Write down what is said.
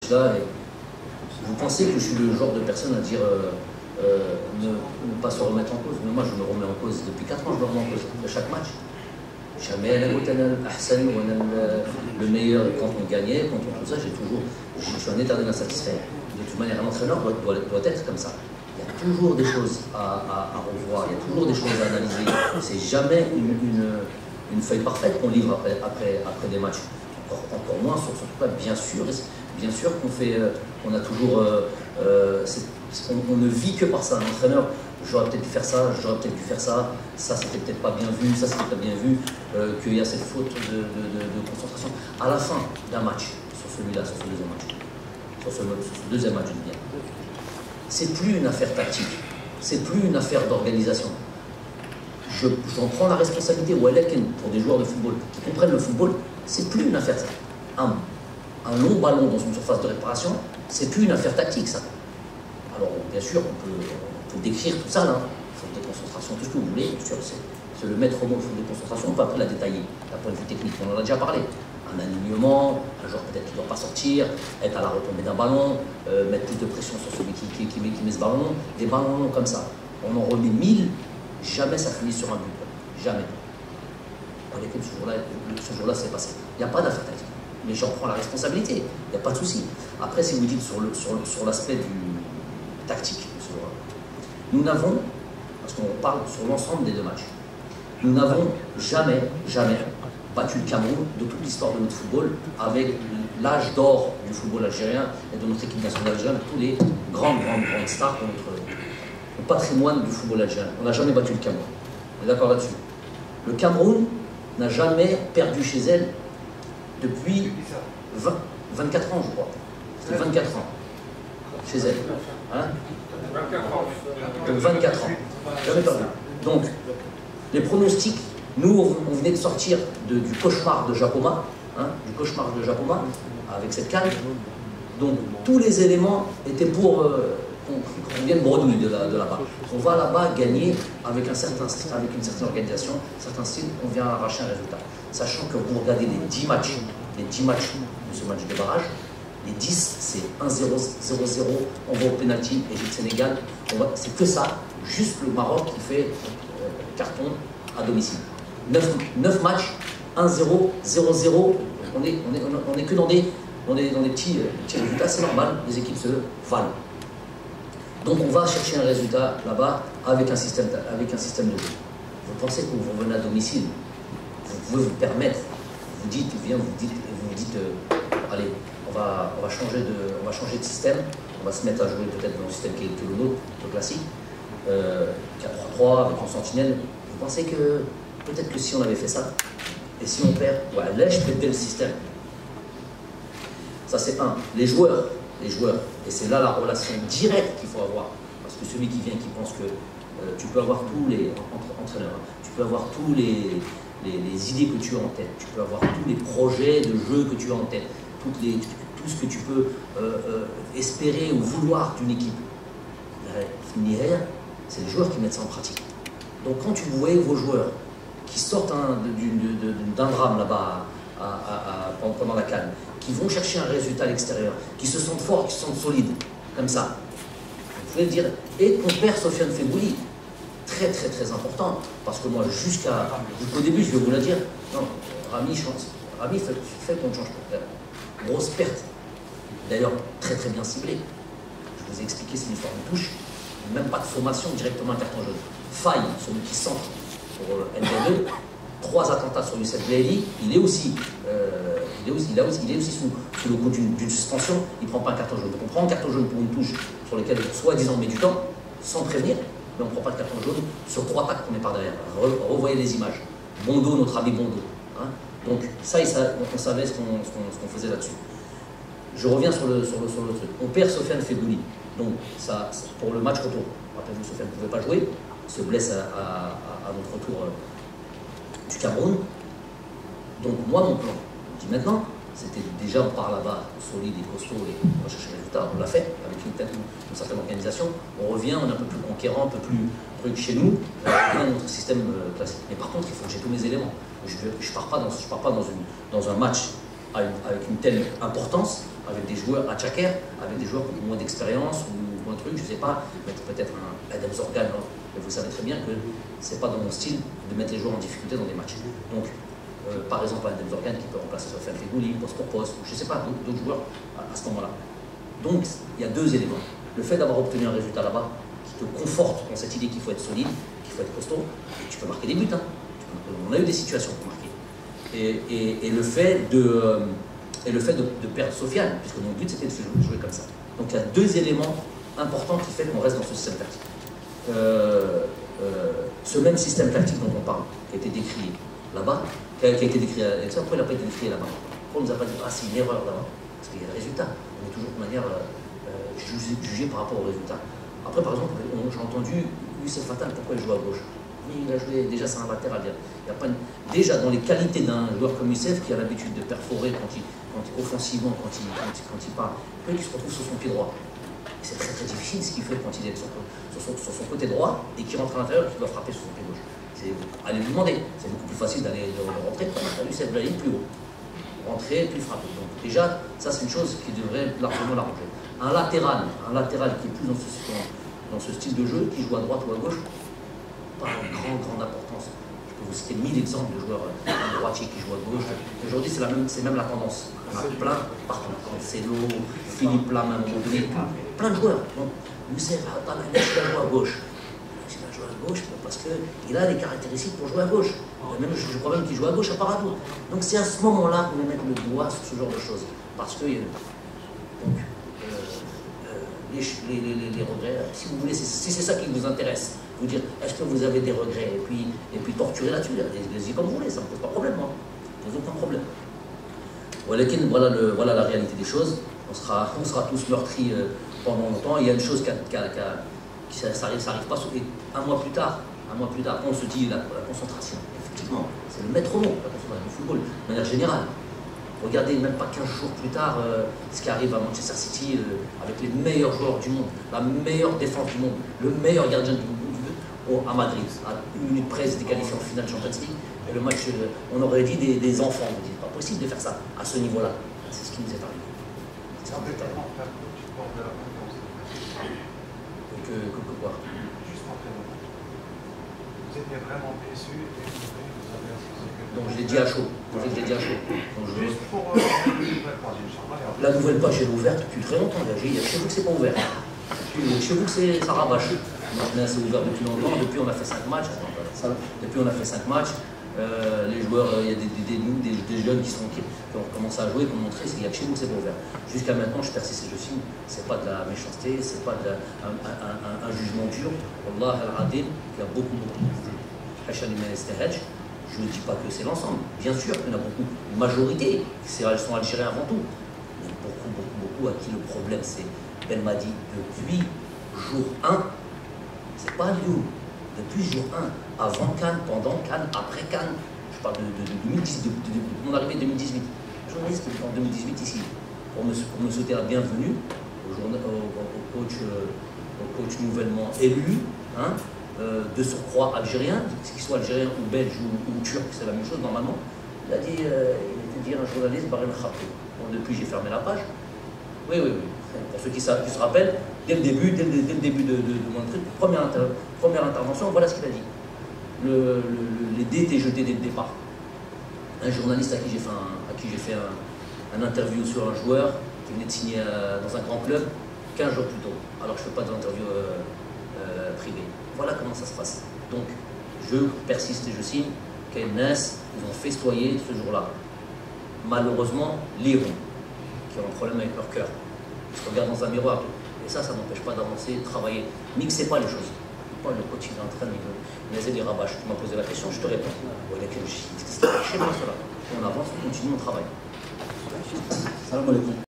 match-là. Vous pensez que je suis le genre de personne à dire ne pas se remettre en cause? Mais moi, je me remets en cause depuis 4 ans, je me remets en cause de chaque match. Jamais le meilleur quand on gagnait, quand on tout ça, je suis un éternel insatisfait. De toute manière, un entraîneur doit être comme ça. Il y a toujours des choses à revoir, il y a toujours des choses à analyser. C'est jamais une feuille parfaite qu'on livre après des matchs. Encore moins sur ce truc-là, bien sûr qu'on a toujours, on ne vit que par ça. L'entraîneur, j'aurais peut-être dû faire ça, ça c'était peut-être pas bien vu, ça c'était pas bien vu, qu'il y a cette faute de concentration. À la fin d'un match, sur celui-là, sur ce deuxième match, je dis bien, c'est plus une affaire tactique, c'est plus une affaire d'organisation. J'en prends la responsabilité, ou pour des joueurs de football qui comprennent le football, c'est plus une affaire ça. Un long ballon dans une surface de réparation, c'est plus une affaire tactique ça. Alors bien sûr, on peut décrire tout ça, là, faute de concentration, tout ce que vous voulez, bien sûr, c'est le maître mot, faute de concentration, on peut après la détailler, d'un point de vue technique, on en a déjà parlé. Un alignement, un joueur peut-être qui ne doit pas sortir, être à la retombée d'un ballon, mettre plus de pression sur celui qui met ce ballon, des ballons comme ça. On en remet 1000, jamais ça finit sur un but, jamais. Dans l'équipe, ce jour-là, c'est passé. Il n'y a pas d'affaire tactique. Mais j'en prends la responsabilité, il n'y a pas de souci. Après, si vous dites sur l'aspect du tactique, nous n'avons, parce qu'on parle sur l'ensemble des deux matchs, nous n'avons jamais battu le Cameroun de toute l'histoire de notre football avec l'âge d'or du football algérien et de notre équipe nationale algérienne, tous les grandes stars de notre patrimoine du football algérien. On n'a jamais battu le Cameroun. On est d'accord là-dessus. Le Cameroun n'a jamais perdu chez elle depuis 24 ans, je crois. C'était 24 ans chez elle. Hein? 24 ans. Jamais perdu. Donc, les pronostics, nous, on venait de sortir du cauchemar de Jacoma, avec cette canne. Donc, tous les éléments étaient pour qu'on vienne bredouille de là-bas. On va là-bas gagner avec une certaine organisation, un certain style, on vient arracher un résultat. Sachant que vous regardez les 10 matchs de ce match de barrage, les 10, c'est 1-0, 0-0, on va au pénalty, Égypte-Sénégal, c'est que ça, juste le Maroc qui fait carton à domicile. 9 matchs, 1-0, 0-0, on est que dans des petits résultats, c'est normal, les équipes se valent. Donc on va chercher un résultat là-bas avec un système de jeu. Vous pensez que vous venez à domicile, vous pouvez vous permettre, vous dites, allez, on va changer de système, on va se mettre à jouer peut-être dans le système qui est le nôtre, le classique, 4-3-3 avec une sentinelle. Vous pensez que peut-être que si on avait fait ça, et si on perd, ouais, là je peux aider le système. Ça c'est un. Les joueurs, et c'est là la relation directe qu'il faut avoir, parce que celui qui vient qui pense que tu peux avoir tous les entraîneurs, tu peux avoir tous les idées que tu as en tête, tu peux avoir tous les projets de jeu que tu as en tête, tout ce que tu peux espérer ou vouloir d'une équipe. C'est les joueurs qui mettent ça en pratique. Donc quand tu vois vos joueurs qui sortent d'un drame là-bas pendant la CAN, qui vont chercher un résultat à l'extérieur, qui se sentent forts, qui se sentent solides, comme ça, vous pouvez le dire, et qu'on perd Sofiane Febouli, très important, parce que moi jusqu'au début je vais vous le dire, non, Rami fait qu'on change pour grosse perte, d'ailleurs très bien ciblée. Je vous ai expliqué, c'est une histoire de touche, même pas de formation, directement un carton jaune. Faille, celui qui centre pour NB2, 3 attentats sur Youssef Blaili, il est aussi sous le coup d'une suspension, il ne prend pas un carton jaune. Donc on prend un carton jaune pour une touche sur laquelle soi-disant on met du temps, sans prévenir, mais on ne prend pas de carton jaune sur 3 tacles qu'on met par derrière. Revoyez les images. Bondo, notre ami Bondo. Hein. Donc ça, on savait ce qu'on faisait là-dessus. Je reviens sur le truc. On perd Sofiane Febouli. Donc ça, pour le match retour. Rappelez-vous, Sofiane ne pouvait pas jouer, se blesse à notre retour du Cameroun. Donc moi, mon plan, je dis maintenant, c'était déjà par là-bas, solide et costaud, et on va chercher le résultat, on l'a fait, avec une certaine organisation. On revient, on est un peu plus conquérant, un peu plus truc chez nous, dans notre système classique. Mais par contre, il faut que j'ai tous mes éléments. Je ne pars pas dans un match avec une telle importance avec des joueurs à Tchaker, avec des joueurs qui ont moins d'expérience ou un truc, je ne sais pas, mettre peut-être un Adam Zorgan, mais vous savez très bien que ce n'est pas dans mon style de mettre les joueurs en difficulté dans des matchs. Donc, par exemple, un Adam Zorgan qui peut remplacer Sofiane Feghouli, poste pour poste, ou je ne sais pas, d'autres joueurs à ce moment-là. Donc, il y a deux éléments. Le fait d'avoir obtenu un résultat là-bas qui te conforte dans cette idée qu'il faut être solide, qu'il faut être costaud, et tu peux marquer des buts. Hein. On a eu des situations pour marquer. Et le fait de perdre Sofiane, puisque mon but c'était de jouer comme ça. Donc il y a deux éléments importants qui font qu'on reste dans ce système tactique. Ce même système tactique dont on parle, qui a été décrié là-bas, qui a été décrit à l'extérieur, pourquoi il n'a pas été décrit là-bas? Pourquoi on ne nous a pas dit ah c'est une erreur là-bas? Parce qu'il y a le résultat. On est toujours de manière jugé par rapport au résultat. Après par exemple, j'ai entendu Youssef Attal, pourquoi il joue à gauche? Il a joué, déjà c'est un latéral. Il y a pas déjà dans les qualités d'un joueur comme Youssef qui a l'habitude de perforer offensivement quand il part, puis il se retrouve sur son pied droit. C'est très très difficile ce qu'il fait quand il est sur son côté droit et qu'il rentre à l'intérieur et qu'il doit frapper sur son pied gauche. Allez lui demander, c'est beaucoup plus facile d'aller rentrer, Youssef d'aller plus haut. Rentrer puis frapper. Donc déjà, ça c'est une chose qui devrait largement l'arranger. Un latéral qui est plus dans ce style de jeu, qui joue à droite ou à gauche, pas une grande importance. Je peux vous citer 1000 exemples de joueurs droitiers qui jouent à gauche. Aujourd'hui, c'est même la tendance. On a plein partout. Cancelo, Philippe Lam, à un moment donné, plein de joueurs. Donc, Youssef Attal, il a joué à gauche. Il a joué à gauche parce qu'il a les caractéristiques pour jouer à gauche. Même, je crois même qu'il joue à gauche à Paradou. Donc, c'est à ce moment-là qu'on va mettre le doigt sur ce genre de choses. Parce que les regrets, si vous voulez, si c'est ça qui vous intéresse, vous dire est-ce que vous avez des regrets et puis torturer là-dessus, allez-y comme vous voulez, ça ne me pose pas de problème, moi. Ça ne pose aucun problème. Voilà la réalité des choses. On sera tous meurtris pendant longtemps. Il y a une chose ça arrive pas. Et un mois plus tard, on se dit la concentration. Effectivement, c'est le maître mot, la concentration du football, de manière générale. Regardez, même pas 15 jours plus tard, ce qui arrive à Manchester City avec les meilleurs joueurs du monde, la meilleure défense du monde, le meilleur gardien du monde à Madrid, à une minute près, des qualifiés en finale Champions League. Et le match, on aurait dit des enfants. On dit, pas possible de faire ça à ce niveau-là. C'est ce qui nous est arrivé. C'est ce qui nous est arrivé. Que quoi? Juste en prénom. Vous étiez vraiment déçu et vous avez associé. Donc je l'ai dit à chaud. Juste pour la nouvelle page est ouverte depuis très longtemps. Chez vous que c'est pas ouvert. Chez vous que ça rabâche. Là c'est ouvert depuis longtemps. Depuis on a fait 5 matchs. Les joueurs, il y a des jeunes qui ont commencé à jouer, qui ont montré qu'il y a que chez nous que c'est pas ouvert. Jusqu'à maintenant, je persiste et je signe. C'est pas de la méchanceté, c'est pas un jugement dur. Wallah al-Adim, il y a beaucoup de je ne dis pas que c'est l'ensemble. Bien sûr qu'il y en a beaucoup, une majorité, elles sont algériens avant tout. Mais beaucoup à qui le problème, c'est Belmadi depuis jour 1, c'est pas Lyon. Depuis jour 1, avant Cannes, pendant Cannes, après Cannes, je parle de 2010, de mon arrivée 2018. Journaliste en 2018 ici, pour me souhaiter la bienvenue au coach nouvellement élu, hein, de surcroît algérien, qu'il soit algérien ou belge ou turc, c'est la même chose normalement. Il a dit, il était dit un journaliste, Barren Khappé. Bon, depuis j'ai fermé la page. Oui. Pour ceux qui se rappellent, dès le début de mon truc, première intervention, voilà ce qu'il a dit. Les dés étaient jetés dès le départ. Un journaliste à qui j'ai fait un interview sur un joueur qui venait de signer dans un grand club 15 jours plus tôt. Alors je ne fais pas d'interview privée. Voilà comment ça se passe. Donc, je persiste et je signe qu'Ennes, ils ont festoyé ce jour-là. Malheureusement, l'Iran, qui ont un problème avec leur cœur. Ils se regardent dans un miroir. Et ça n'empêche pas d'avancer, de travailler. Mixez pas les choses. Pas le coach, il est en train de me des rabâches. Tu m'as posé la question, je te réponds. Chez moi, cela. On avance, on continue, on travaille. Salam alaikum.